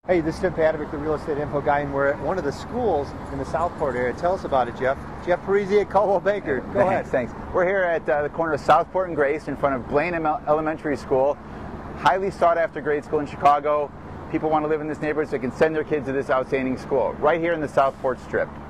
Hey, this is Tim Padovic, the real estate info guy, and we're at one of the schools in the Southport area. Tell us about it, Jeff. Jeff Parisi at Caldwell Banker. Go ahead. Thanks. We're here at the corner of Southport and Grace in front of Blaine Elementary School. Highly sought after grade school in Chicago. People want to live in this neighborhood so they can send their kids to this outstanding school right here in the Southport Strip.